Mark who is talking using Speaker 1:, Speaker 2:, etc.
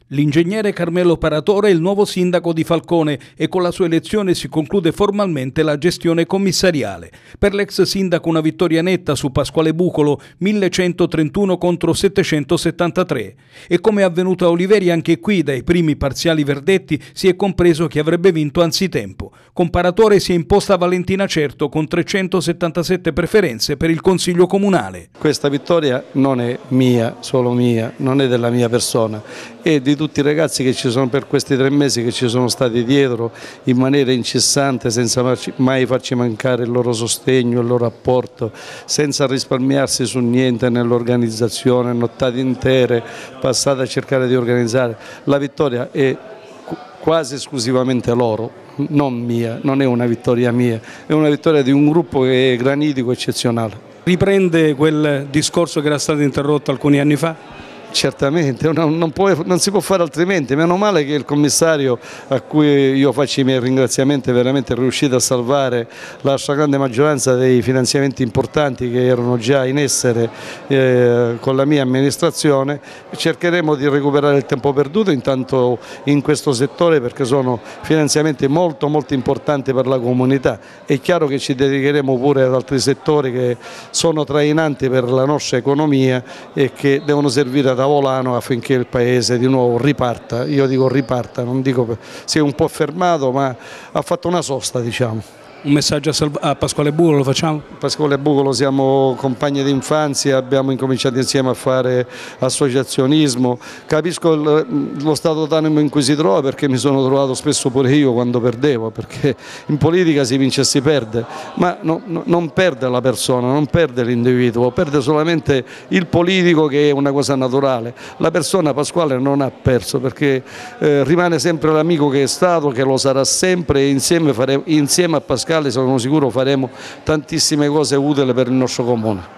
Speaker 1: L'ingegnere Carmelo Paratore è il nuovo sindaco di Falcone e con la sua elezione si conclude formalmente la gestione commissariale. Per l'ex sindaco una vittoria netta su Pasquale Bucolo, 1131 contro 773. E come è avvenuto a Oliveri anche qui dai primi parziali verdetti si è compreso che avrebbe vinto anzitempo. Con Paratore si è imposta Valentina Certo con 377 preferenze per il Consiglio Comunale.
Speaker 2: Questa vittoria non è mia, solo mia, non è della mia persona, è di tutti i ragazzi che ci sono per questi 3 mesi, che ci sono stati dietro in maniera incessante, senza mai farci mancare il loro sostegno, il loro apporto, senza risparmiarsi su niente nell'organizzazione, nottate intere passate a cercare di organizzare. La vittoria è quasi esclusivamente loro, non mia, non è una vittoria mia, è una vittoria di un gruppo che è granitico, eccezionale.
Speaker 1: Riprende quel discorso che era stato interrotto alcuni anni fa?
Speaker 2: Certamente, non si può fare altrimenti, meno male che il commissario, a cui io faccio i miei ringraziamenti, veramente è riuscito a salvare la stragrande maggioranza dei finanziamenti importanti che erano già in essere con la mia amministrazione. Cercheremo di recuperare il tempo perduto intanto in questo settore, perché sono finanziamenti molto importanti per la comunità. È chiaro che ci dedicheremo pure ad altri settori che sono trainanti per la nostra economia e che devono servire da volano affinché il paese di nuovo riparta. Io dico riparta, non dico si è un po' fermato, ma ha fatto una sosta, diciamo.
Speaker 1: Un messaggio a Pasquale Bucolo lo facciamo?
Speaker 2: Pasquale Bucolo, siamo compagni di infanzia, abbiamo incominciato insieme a fare associazionismo. Capisco lo stato d'animo in cui si trova, perché mi sono trovato spesso pure io quando perdevo, perché in politica si vince e si perde, ma non perde la persona, non perde l'individuo, perde solamente il politico, che è una cosa naturale. La persona Pasquale non ha perso, perché rimane sempre l'amico che è stato, che lo sarà sempre, e insieme a Pasquale sono sicuro faremo tantissime cose utili per il nostro comune.